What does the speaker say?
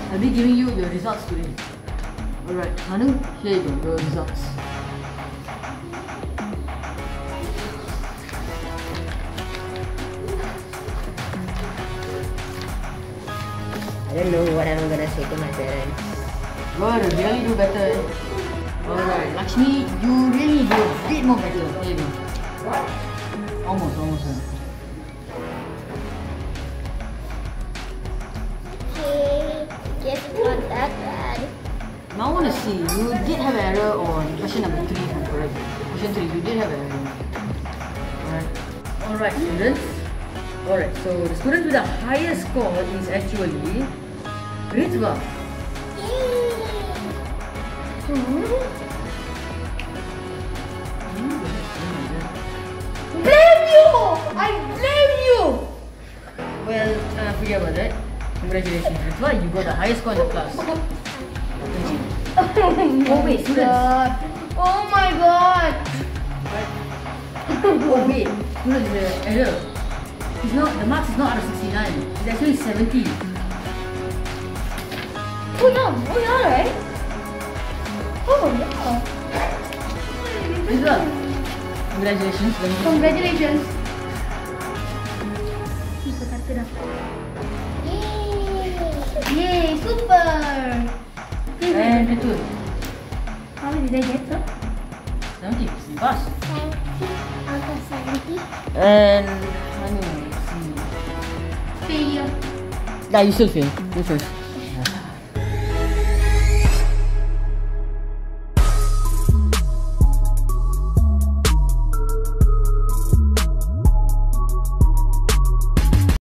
I'll be giving you your results today. Alright, Hanu, here you go, your results. I don't know what I'm gonna say to my parents. Good, really do better. Alright, Lakshmi, you really do a bit more better. Here you go. Almost. Okay, guess it's not that bad. Now I want to see, you did have an error on question number 3, if I'm correct. Question 3, you did have an error. Alright students. Alright, so the student with the highest score is actually Ritva. Blame you! I blame you! Well, forget about that. Congratulations Ritva, you got the highest score in the class. Oh wait, students. Oh my god! Oh wait, students, the error. The marks is not out of 69. It's actually 70. Oh yeah, right? Oh yeah. Ritva, congratulations. Congratulations. Yay, super! And Ritul, How many did I get, sir? 70. You passed. 70 out of 70. And Hanu, Failure. yeah, you still fail. You first.